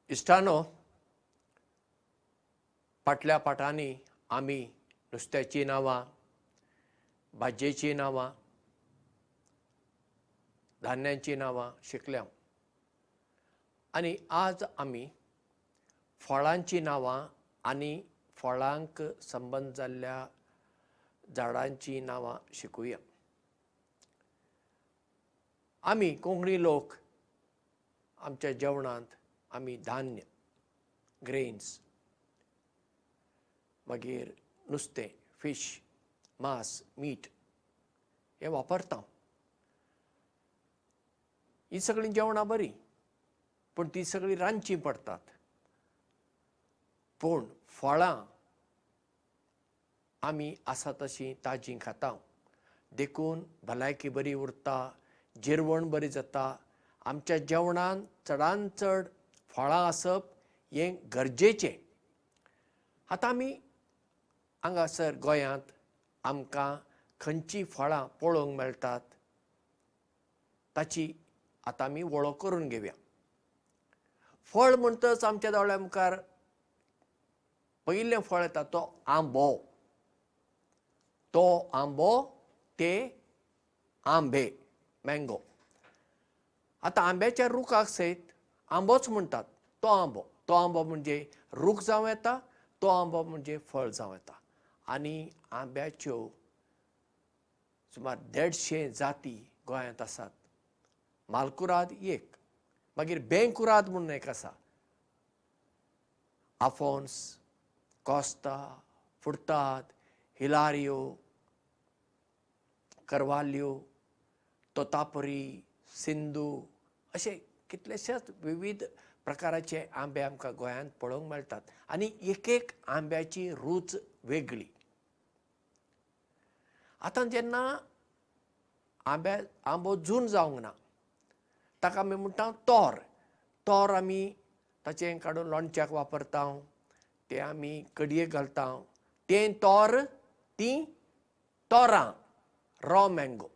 इश्टानो, फाटल्या पाठांनी आमी नुस्त्याची नांवां, भाजयेची नांवां, धान्यांची नांवां शिकल्या आनी आज आमी फळांची नांवां आनी फळांक संबंद जाल्ल्या झाडांची नांवां शिकुया. आमी कोंकणी लोक आमच्या जेवणांत आमी धान्य, ग्रेन्स, मागीर नुस्तें, फीश, मांस, मीठ हे वापरता. ही सगळीं जेवणां बरीं, पूण ती सगळीं रांदचीं पडटात. पूण फळां आमी आसा तशीं ताजीं खाता, देखून भलायकी बरी उरता, जिरवण बरी जाता. आमच्या जेवणांत चडांत चड फळां आसप हें गरजेचें. आतां आमी हांगासर गोंयांत आमकां खंयचीं फळां पळोवंक मेळटात ताची आतां आमी वळख करून घेवया. फळ म्हणटच आमच्या दोळ्या मुखार पयलें फळ येता तो आंबो. तो आंबो ते आंबे, मँगो. आतां आंब्याच्या रुखाक सयत आंबोच म्हणटात. तो आंबो म्हणजे रूख जावं येता, तो आंबो म्हणजे फळ जावं येता. आनी आंब्याच्यो सुमार 150 जाती गोंयांत आसात. मालकुराद एक, मागीर बेंकुराद म्हणून एक आसा. आफोन्स, कॉस्ता, फुर्ताद, हिलारियो, करवाल्यो, तोतापुरी, सिंधू अशे कितलेशेच विविध प्रकाराचे आंबे आमकां गोंयांत पळोवंक मेळटात. आनी एक एक आंब्याची रूच वेगळी. आतां जेन्ना आंबो जून जावंक ना ताका आमी म्हणटा तोर आमी ताचें काडून लोणच्याक वापरता, तें आमी कडयेक घालता. तें तोर, तीं तोरां, रॉ मँगो.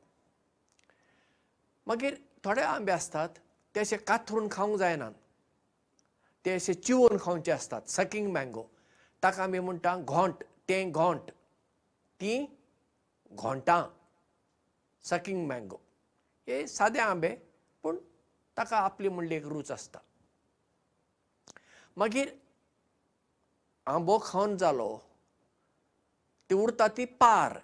मागीर थोडे आंबे आसतात ते अशे कातरून खावंक जायनात, ते अशे चिवून खावचे आसतात, सकिंग मँगो. ताका आमी म्हणटा घोंट. तें घोंट, तीं घोंटां, सकिंग मँगो. हे सादे आंबे, पूण ताका आपली म्हणली एक रूच आसता. मागीर आंबो खावन जालो ती उरता ती पार.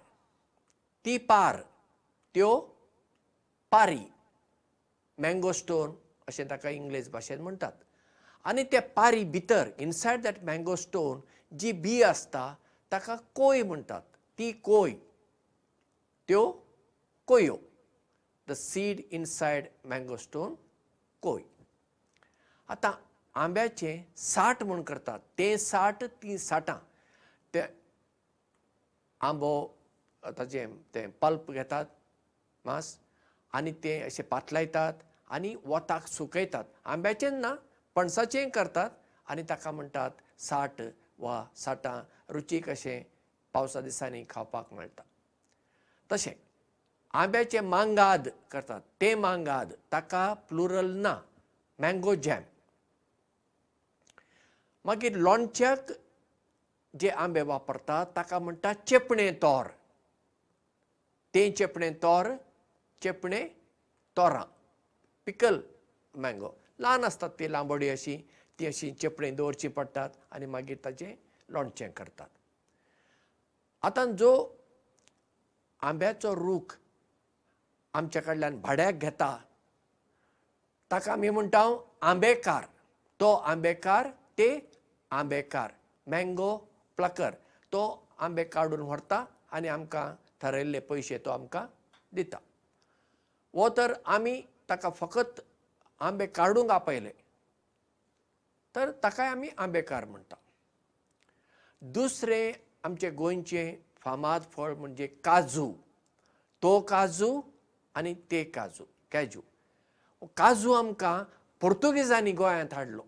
त्यो पारी, मँगो स्टोन अशें ताका इंग्लीश भाशेंत म्हणटात. आनी ते पारी भितर इनसायड दॅट मँगो स्टोन जी बी आसता ताका कोय म्हणटात. ती कोय, त्यो कोयो. The seed inside mango stone, कोय. आतां आंब्याचें साठ म्हूण करतात. तें साठ, तीं साठां. ते आंबो ताचें तें पल्प घेतात, मांस, आनी तें अशें पातलायतात आनी वताक सुकयतात. आंब्याचें ना, पणसाचेंय करतात आनी ताका म्हणटात साठ वा साठां. रुचीक अशें पावसा दिसांनी खावपाक मेळटा. तशें आंब्याचें मांगाद करतात. तें मांगाद, ताका प्लुरल ना, मँगो जॅम. मागीर लोणच्याक जे आंबे वापरतात ताका म्हणटा चेपणें तोर. तें चेपणें तोर, चेपणें तोरां, पिकल मँगो. ल्हान आसतात ती लांबोडी अशी, ती अशी चेपणें दवरची पडटात आनी मागीर ताचें लोणचें करतात. आतां जो आंब्याचो रूख आमचे कडल्यान भाड्याक घेता ताका आमी म्हणटा आंबेकार. तो आंबेकार, ते आंबेकार, मँगो प्लकर. तो आंबे काडून व्हरता आनी आमकां थारायल्ले पयशे तो आमकां दिता. वो तर आमी ताका फकत आंबे काडूंक आपयले तर ताकाय आमी आंबेकार म्हणटा. दुसरें आमचे गोंयचें फामाद फळ म्हणजे काजू. तो काजू आनी ते काजू, कॅजू. काजू आमकां पोर्तुगेजांनी गोंयांत हाडलो.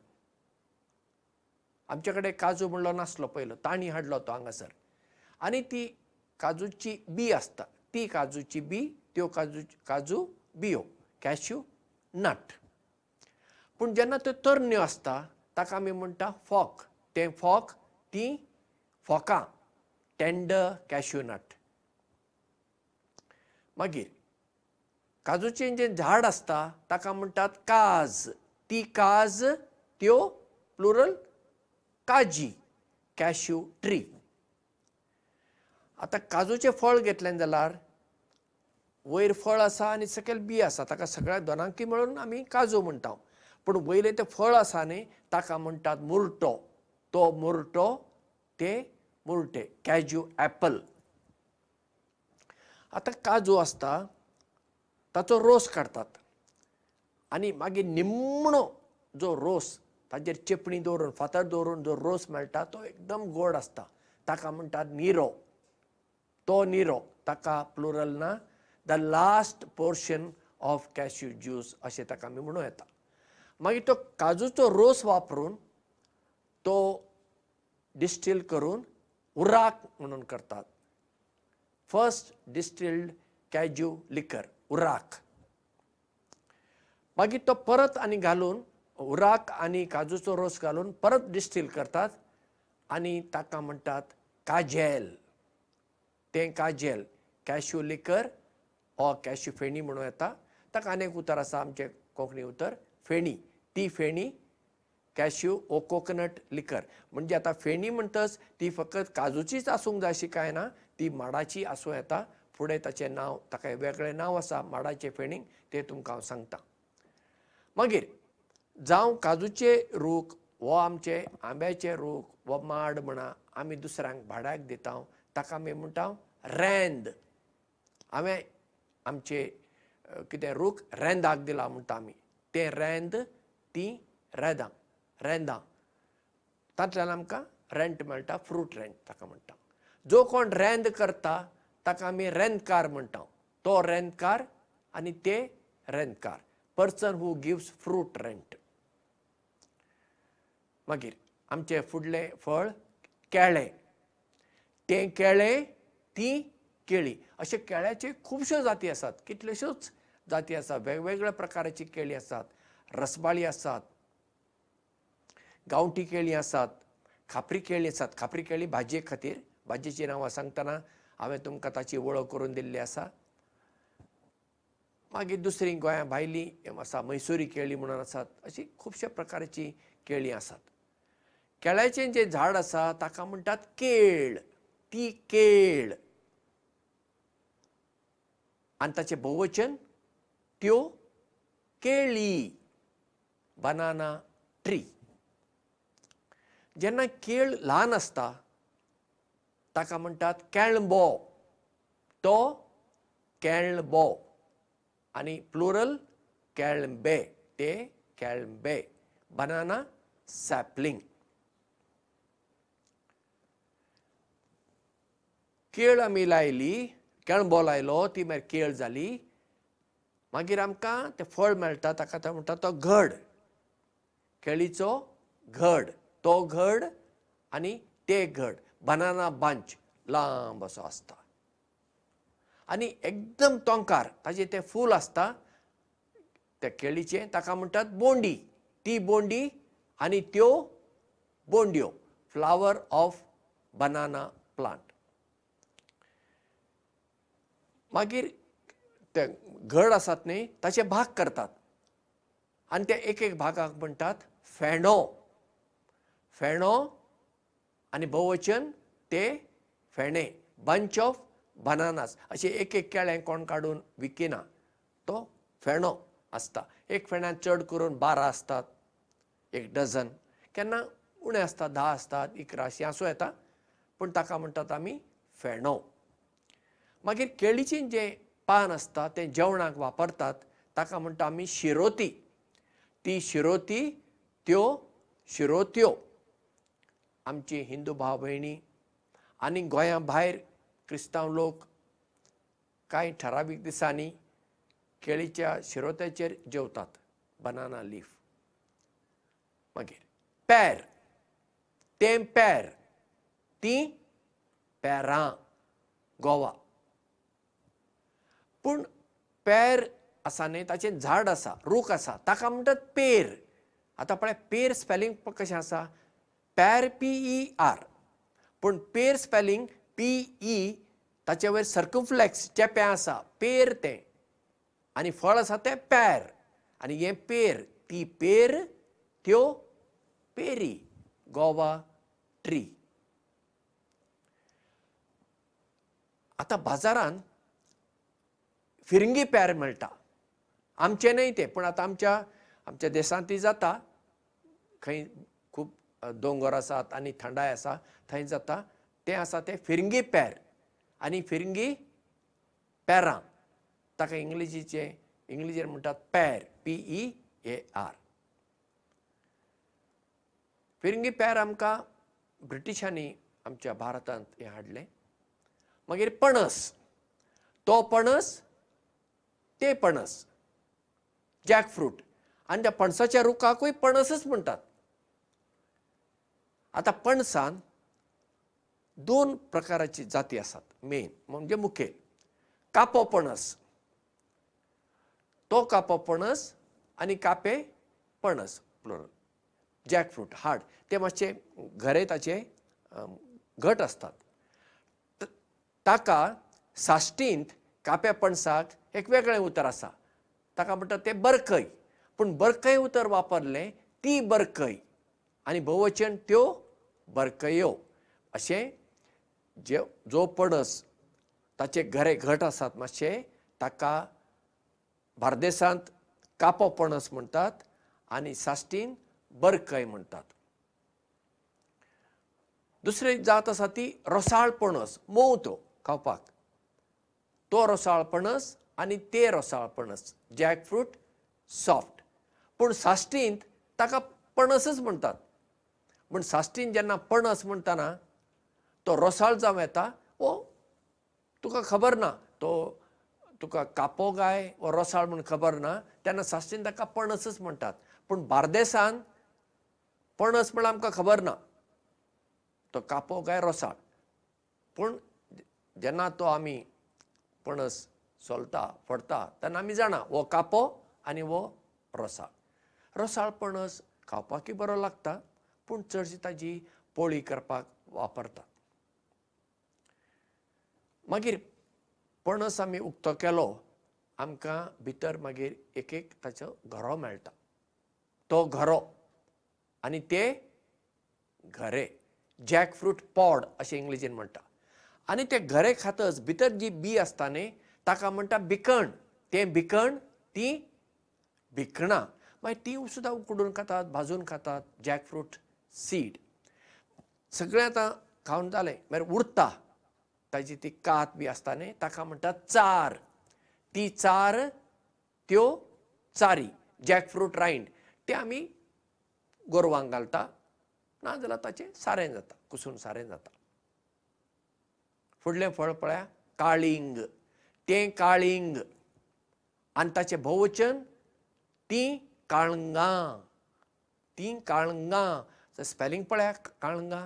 आमचे कडेन काजू म्हणलो नासलो पयलो, तांणी हाडलो तो हांगासर. आनी ती काजूची बी आसता, ती काजूची बी, त्यो काजू बियो, कॅश्यू नट. पूण जेन्ना त्यो तरण्यो आसता ताका आमी म्हणटा फॉक. ते फॉक ती फोकां, टेंडर कॅश्यू नट. मागीर काजूचें जें झाड आसता ताका म्हणटात काज. ती काज त्यो प्लुरल काजी, कॅश्यू ट्री. आतां काजूचें फळ घेतलें जाल्यार वयर फळ आसा आनी सकयल बी आसा, ताका सगळ्या दोनांकी मेळून आमी काजू म्हणटा. पूण वयलें तें फळ आसा न्ही ताका म्हणटात मुर्टो. तो मुर्टो ते मुर्टे, कॅज्यू ॲपल. आतां काजू आसता ताचो रोस काडटात आनी मागीर निमणो जो रोस ताजेर चेपणी दवरून फातर दवरून जो रोस मेळटा तो एकदम गोड आसता, ताका म्हणटात निरो. तो निरो ताका प्लुरल ना the last portion of cashew juice अशें ताका आमी म्हणूं येता. मागीर तो काजूचो रोस वापरून तो डिस्टील करून उराक म्हणून करतात. फर्स्ट डिस्टिल्ड कॅज्यू लिकर, उराक. मागीर तो परत आनी घालून उराक आनी काजूचो रोस घालून परत डिस्टील करतात आनी ताका म्हणटात काजेल. तें काजेल, कॅश्यू लिकर ओ कॅश्यू फेणी म्हणूं येता. ताका आनी एक उतर आसा आमचें कोंकणी उतर, फेणी. ती फेणी कॅश्यू ओ कोकोनट लिकर. म्हणजे आतां फेणी म्हणटच ती फकत काजूचीच आसूंक जाय अशी कांय ना, ती माडाची आसूं येता. फुडें ताचें नांव, ताका वेगळें नांव आसा माडाचे फेणीक, तें तुमकां हांव सांगतां. मागीर जावं काजूचे रूख वो आमचे आंब्याचे रूख वो माड म्हणा आमी दुसऱ्यांक भाड्याक दिता, ताका आमी म्हणटा रेंद. हांवें आमचे कितें रूख रेंदाक दिला म्हणटा आमी. तें रेंद ती रेदां, रेंदां. तांतल्यान आमकां रेंट मेळटा, फ्रूट रेंट ताका म्हणटा. जो कोण रेंद करता ताका आमी रेंतकार म्हणटा. तो रेंतकार आनी ते रेंतकार, person who gives fruit rent. मागीर आमचें फुडलें फळ केळें. तें केळें ती केळी. अशे केळ्याचे खुबश्यो जाती आसात, कितल्योश्योच जाती आसात. वेगवेगळ्या प्रकाराची केळीं आसात. रसबाळी आसात, गांवठी केळीं आसात, खापरी केळीं आसात. खापरी केळी भाजये खातीर, भाजयेचीं नांवां सांगतना हांवें तुमकां ताची वळख करून दिल्ली आसा. मागीर दुसरी गोंया भायली आसा, मैसुरी केळी म्हणून आसात. अशी खुबश्या प्रकाराची केळीं आसात. केळ्याचें जें झाड आसा ताका म्हणटात केळ. ती केळ. आनी ताचें बहुवचन त्यो केळी, बनाना ट्री. जेन्ना केळ ल्हान आसता ताका म्हणटात केळबो. तो केळबो आनी प्लुरल केळबे, ते केळबे. बनाना सॅपलिंग. केळ आमी लायली, केळबो लायलो, ती मागीर केळ जाली. मागीर आमकां तें फळ मेळटा ताका तो म्हणटा तो घड. केळीचो घड, तो घड आनी ते घड. बनाना बंच लांब असो आसता आनी एकदम तोंकार ताजें तें फूल आसता त्या केळीचें, ताका म्हणटात बोंडी. ती बोंडी आनी त्यो बोंड्यो, फ्लावर ऑफ बनाना प्लांट. मागीर ते घड आसात न्ही ताचे भाग करतात आनी ते एक एक भागाक म्हणटात फेणो. फेणो आनी बहुवचन ते फेणे, बंच ऑफ बनानास. अशें एक एक केळें कोण काडून विकिना, तो फेणो आसता. एक फेण्यान चड करून 12 आसतात, एक डझन. केन्ना उणें आसतात, 10 आसतात, 11 अशीं आसूं येता, पूण ताका म्हणटात आमी फेणो. मागीर केळीचें जें पान आसता तें जेवणाक वापरतात, ताका म्हणटा आमी शिरोती. ती शिरोती, त्यो शिरोत्यो. आमची हिंदू भाव भयणी आनी गोंया भायर क्रिस्तांव लोक कांय ठरावीक दिसांनी केळीच्या शिरोत्याचेर जेवतात, बनाना लीफ. मागीर पेर. तें पेर, ती पेरां, गोवा. पूण पेर आसा न्ही ताचें झाड आसा, रूख आसा, ताका म्हणटात पेर. आतां पळय पेर स्पेलिंग कशें आसा पेर PER पूण पेर स्पेलिंग PE ताचे वयर सर्कमफ्लेक्स चेंपें आसा पेर तें आनी फळ आसा तें पेर आनी हें पेर ती पेर त्यो पेरी गोवा ट्री. आतां बाजारांत फिरंगी पेर मेळटा आमचें न्हय तें पूण आतां आमच्या देशांत ती जाता खंय खूब दोंगर आसात आनी थंडाय आसा थंय जाता तें आसा तें फिरंगी पेर आनी फिरंगी पेरां ताका इंग्लिशीन म्हणटात पेर PEAR. फिरंगी पेर आमकां ब्रिटिशांनी आमच्या भारतांत हें हाडलें. मागीर पणस तो पणस ते पणस जॅक फ्रूट आनी त्या पणसाच्या रुखाकूय पणसच म्हणटात. आतां पणसान 2 प्रकाराची जाती आसात मेन म्हणजे मुखेल. कापो पणस तो कापो पणस आनी कापे पणस प्लुरल. जॅक फ्रूट हार्ड ते मातशे घरे ताचे घट असतात. ताका साश्टींत काप्या पणसाक एक वेगळें उतर आसा ताका म्हणटात तें बरकय पूण बरकय उतर वापरलें ती बरकय आनी भोववचन त्यो बरकयो अशें जो पणस ताचे घरे घट आसात मातशे ताका बार्देसांत कापो पणस म्हणटात आनी साश्टीन बरकय म्हणटात. दुसरी जात आसा ती रोसाळ पणस मोव तो खावपाक तो रोसाळ पणस आनी ते रोसाळ पणस जॅक फ्रूट सॉफ्ट पूण साश्टींत ताका पणसच म्हणटात. पूण साश्टीन जेन्ना पणस म्हणटाना तो रोसाळ जावं येता वो तुका खबर ना तो तुका कापो गाय वो रोसाळ म्हूण खबर ना तेन्ना साश्टीन ताका पणसच म्हणटात. पूण बार्देसान पणस म्हळ्यार आमकां खबर ना तो कापो गाय रोसाळ पूण जेन्ना तो आमी पणस सोलता फोडटा तेन्ना आमी जाणा वो कापो आनी वो रोसाळ. रोसाळ पणस खावपाकूय बरो लागता पूण चडशी ताजी पोळी करपाक वापरतात. मागीर पणस आमी उक्तो केलो आमकां भितर मागीर एक ताचो घरो मेळटा. तो घरो आनी ते घरे जॅक फ्रूट पॉड अशें इंग्लिशीन म्हणटा. आनी ते घरे खातच भितर जी बी आसता न्ही ताका म्हणटा भिकण. तें भिकण ती भिकणां मागीर ती सुद्दां उकडून खातात भाजून खातात. जॅक फ्रूट सीड सगळें आतां खावन जालें मागीर उरता ताजी ती कात बी आसता न्ही ताका म्हणटात चार. ती चार त्यो चारी जॅक फ्रूट रायंड ते आमी गोरवांक घालता नाजाल्यार ताचें सारें जाता कुसून सारें जाता. फुडलें फळ पळया काळिंग. तें काळिंग आनी ताचें भोववचन तीं काळंगां. तीं काळंगां स्पेलिंग पळया काळंगां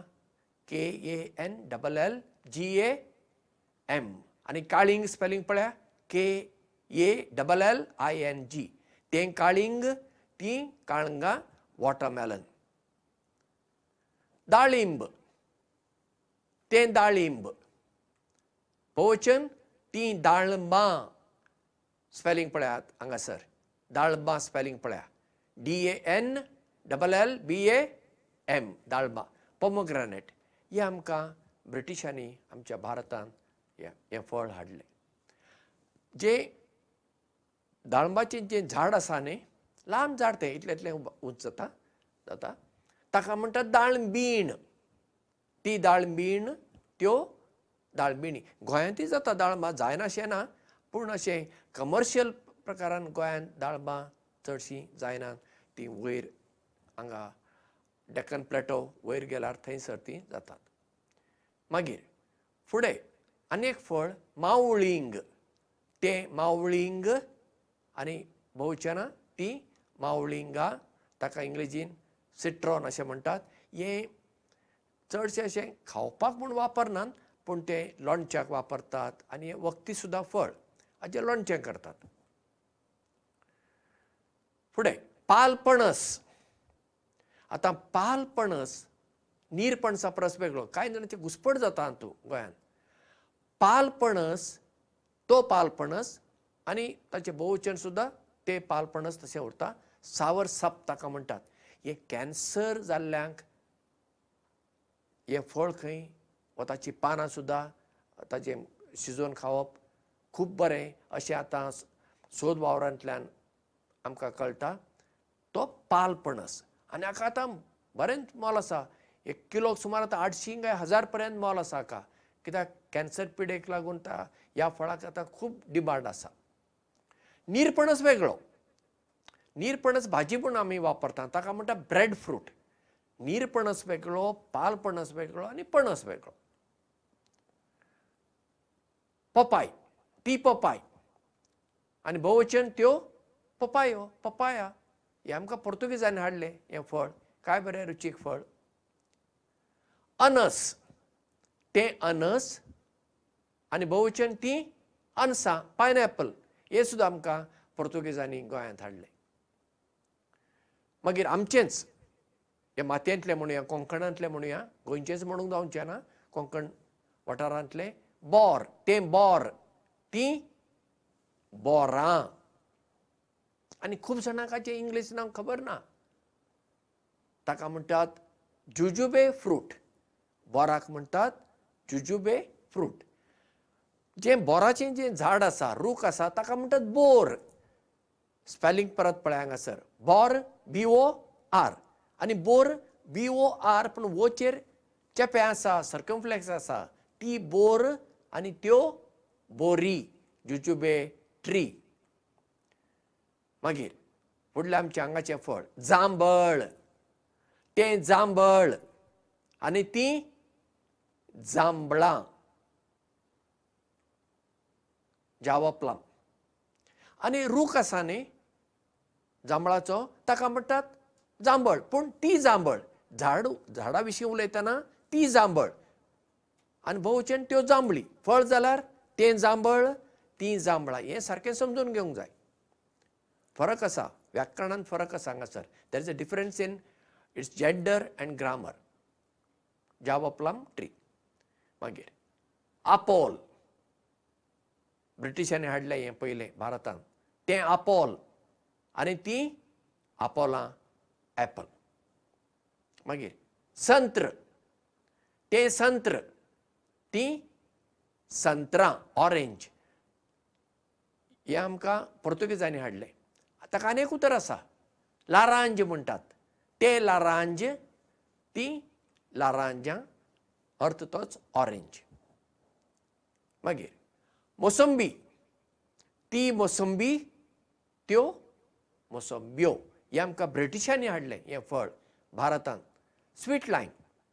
KANLLGAM आनी काळिंग स्पेलिंग पळया KALLING. तें काळिंग तीं काळंगां वॉटरमेलन. दाळिंब तें दाळिंब भोववचन तीं दाळमां. स्पेलिंग पळयात हांगासर दाळमां स्पेलिंग पळया DANLLBAM दाळमां. पोमोग्रानेट हें आमकां ब्रिटिशांनी आमच्या भारतांत हें फळ हाडलें. जें दाळमाचें जें झाड आसा न्ही ल्हान झाड तें इतलें उंच जाता ताका म्हणटात दाळंबीण. ती दाळंबीण त्यो दाळबिणी गोंयांतय जाता दाळमां जायना अशें ना पूण अशें कमर्शियल प्रकारान गोंयांत दाळमां चडशीं जायनात. ती वयर हांगा डेक्कन प्लेटो वयर गेल्यार थंयसर ती जातात. मागीर फुडें आनी एक फळ मावळींग. तें मावळींग आनी भोवचना ती मावळिंगां ताका इंग्लिशीन सिट्रॉन अशें म्हणटात. हें चडशें अशें खावपाक म्हूण वापरनात पूण तें लोणच्याक वापरतात आनी हें वखदी सुद्दां फळ हाचें लोणचें करतात. फुडें पाल पणस. आतां पाल पणस नीर पणसा परस वेगळो. कांय जाणांची घुसपट जाता हातूंत गोंयांत. पाल पणस तो पाल पणस आनी ताचे बहुवचन सुद्दां ते पाल पणस तशें उरता. सावर सप ताका म्हणटात. हे कॅन्सर जाल्ल्यांक हे फळ खंय वा ताची पानां सुद्दां ताचें शिजोवन खावप खूब बरें अशें आतां सोद वावरांतल्यान आमकां कळटा. तो पाल पणस आनी हाका आतां बरेंच मोल आसा. एक किलोक सुमार आतां 800 काय 1000 पर्यंत मोल आसा हाका. कित्याक कॅन्सर पिडेक लागून ह्या फळाक आतां खूब डिमांड आसा. नीरपणस वेगळो. नीरपणस भाजी म्हूण आमी वापरता ताका म्हणटा ब्रेड फ्रूट. नीरपणस वेगळो, पाल पणस वेगळो आनी पणस वेगळो. पपाय ती पपाय आनी बहुवचन त्यो पपायो पपाया. हे आमकां पोर्तुगेजांनी हाडलें हें फळ. काय बरें रुचीक फळ. अनस तें अनस आनी बहुवचन ती अनसां पायनएपल. हे सुद्दां आमकां पोर्तुगेजांनी गोंयांत हाडलें. मागीर आमचेंच हे मातयेंतलें म्हणुया, कोंकणांतलें म्हणुया, गोंयचेंच म्हणूंक जावचें ना, कोंकण वाठारांतलें बोर. तें बोर तीं बोरां. आनी खूब जाणांक हाचें इंग्लीश नांव खबर ना. ताका म्हणटात जुजुबे फ्रूट. बोराक म्हणटात जुजुबे फ्रूट. जें बोराचें जें झाड आसा, रूख आसा, ताका म्हणटात बोर. स्पेलिंग परत पळय हांगासर. बोर BOR आनी बोर BOR पूण वोचेर चेपे आसा, सर्कमफ्लेक्स आसा. ती बोर आनी त्यो बोरी. Jujube tree. मागीर फुडलें आमचें हांगाचें फळ जांबळ. तें जांबळ आनी तीं जांबळां. जावा प्लम. आनी रूख आसा न्ही जांबळाचो ताका म्हणटात जांबळ. पूण ती जांबळ. झाडा विशीं उलयतना ती जांबळ आनी बहुवचन त्यो जांबळी. फळ जाल्यार तें जांबळ तीं जांबळां. हें सारकें समजून घेवंक जाय. फरक आसा. व्याकरणांत फरक आसा हांगासर. There is a difference in its gender and grammar. Java plum tree. मागीर आपोल. ब्रिटिशांनी हाडलें हें पयलें भारतांत. तें आपोल आनी तीं आपोलां एपल. मागीर संत्र. तें संत्र तीं संत्रां ऑरेंज. हें आमकां पोर्तुगेजांनी हाडलें. ताका आनी एक उतर आसा. लारांज म्हणटात. तें लारांज तीं लारांजां. अर्थ तोच ऑरेंज. मागीर मोसंबी. ती मोसंबी त्यो मोसंब्यो. हें आमकां ब्रिटिशांनी हाडलें हें फळ भारतांत. Sweet lime.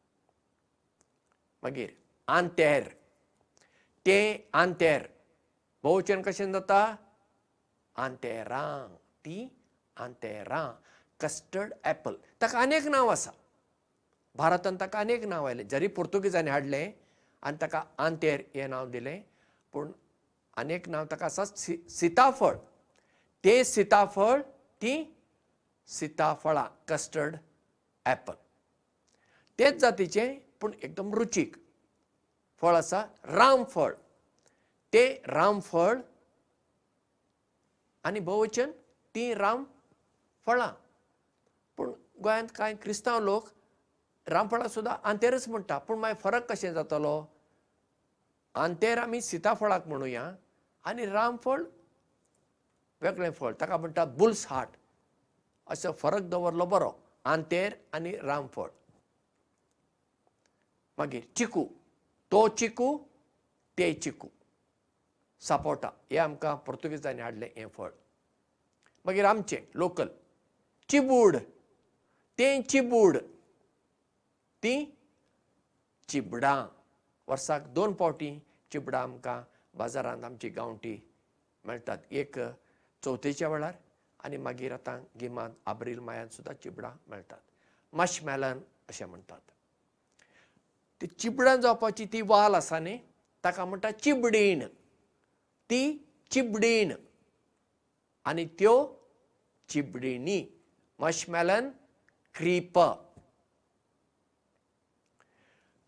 मागीर आंतेर. तें आंतेर. बहुवचन कशें जाता आंतेरां. ती आंतेरां. Custard Apple. ताका आनीक नांव आसा. भारतांत ताका आनीक नांव आयलें. जरी पुर्तुगेजांनी हाडलें आनी ताका आंतेर हें नांव दिलें पूण आनीक नांव ताका आसा सिताफळ. तें सिताफळ तीं सिताफळां. Custard Apple. तेच जातीचें पूण एकदम रुचीक फळ आसा रामफळ. तें रामफळ आनी बहुवचन तीं रामफळां. पूण गोंयांत कांय क्रिस्तांव लोक रामफळां सुद्दां आंतेरच म्हणटा. पूण मागीर फरक कशें जातलो. आंतेर आमी सिताफळाक म्हणुया आनी रामफळ वेगळें फळ. ताका म्हणटात बुल्स हार्ट. असो फरक दवरलो बरो. आंतेर आनी रामफळ. मागीर चिकू. तो चिकू तें चिकू. सापोटा. हें आमकां पोर्तुगेजांनी हाडलें हें फळ. मागीर आमचें लोकल चिबूड. तें चिबूड. तीं चिबडां. वर्साक 2 फावटी चिबडां आमकां बाजारांत आमची गांवठी मेळटात. एक चवथेच्या वेळार आनी मागीर आतां गिमांत एप्रील मायांत सुद्दां चिबडां मेळटात. मशमेलन अशें म्हणटात. ती चिबडां जावपाची ती वाल आसा न्ही ताका म्हणटा चिबडीण. ती चिबडीण आनी त्यो चिबडिणी. मशमेलन क्रीपर.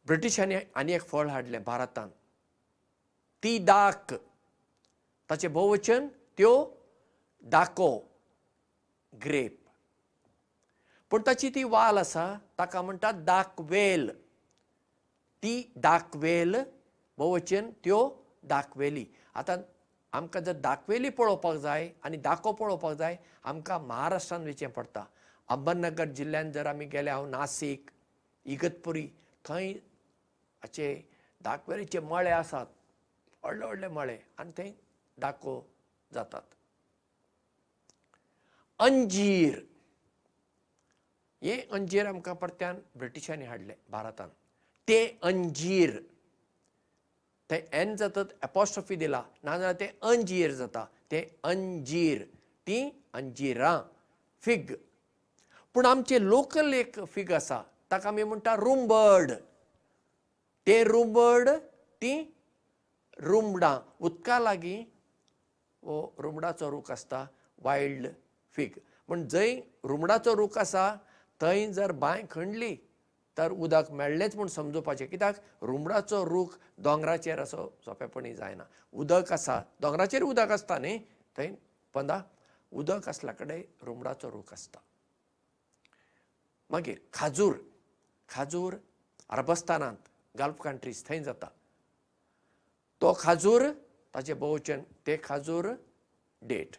ब्रिटिशांनी आनी एक फळ हाडलें भारतांत, ती दाक. ताचें बहुवचन त्यो दाको, ग्रेप. पूण ताची ती वाल आसा ताका म्हणटात दाखवेल. ती दाखवेल, बहुवचन त्यो दाखवेली. आतां आमकां जर दाखवेली पळोवपाक जाय आनी दाको पळोवपाक जाय, आमकां महाराष्ट्रांत वचचें पडटा. अहमदनगर जिल्ल्यांत जर आमी गेले, हांव नासीक, इगतपुरी, थंय हाचे दाखवेलीचे मळे आसात, व्हडले व्हडले मळे, आनी थंय दाको जातात. अंजीर, हे अंजीर आमकां परत्यान ब्रिटिशांनी हाडले भारतांत. ते अंजीर, ते एन जातात, एपॉस्ट्रॉफी दिला, नाजाल्यार ते अंजीर जाता. ते अंजीर, ती अंजिरां. फिग. पूण आमचे लोकल एक फिग आसा, ताका आमी म्हणटा रुंबड. ते रुंबड, ती रुमडां. उदका लागीं हो रुमडाचो रूख आसता, वायल्ड फिग. पूण जंय रुमडाचो रूख आसा थंय जर बांय खणली तर उदक मेळ्ळेंच म्हूण समजुपाचें. कित्याक रुमडाचो रूख दोंगराचेर असो सोंपेपणी जायना. उदक आसा, दोंगराचेर उदक आसता न्ही, थंय पंदा उदक आसल्या कडेन रुमडाचो रूख आसता. मागीर खाजूर. खाजूर अरबस्तानांत, गल्फ कंट्रीज, थंय जाता. तो खाजूर, ताचें बहुवचन ते खाजूर, डेट.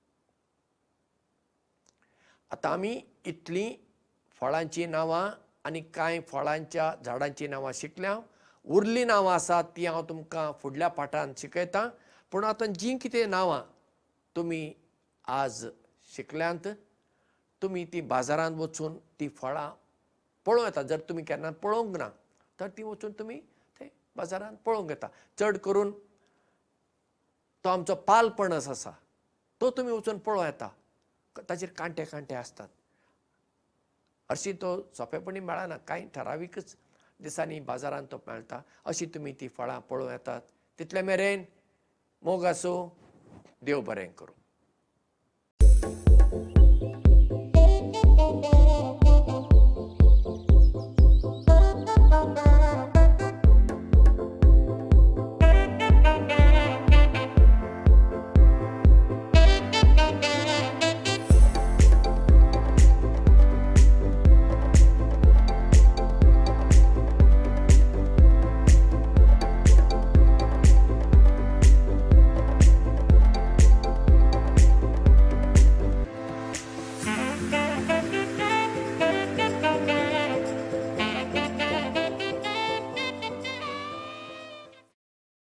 आतां आमी इतलीं फळांची नांवां आनी कांय फळांच्या झाडांची नांवां शिकल्या. उरलीं नांवां आसात तीं हांव तुमकां फुडल्या पाठांत शिकयतां. पूण आतां जीं कितें नांवां तुमी आज शिकल्यांत, तुमी ती बाजारांत वचून ती फळां पळोवं येता. जर तुमी केन्ना पळोवंक ना तर ती वचून तुमी थंय बाजारांत पळोवंक येता. चड करून तो आमचो पाल पणस आसा, तो तुमी वचून पळोवं येता. ताचेर कांटे कांटे आसतात. हरशीं तो सोंपेपणी मेळना, कांय ठरावीकच दिसांनी बाजारांत तो मेळटा. अशीं तुमी ती फळां पळोवं येतात. तितले मेरेन मोग आसूं. देव बरें करूं.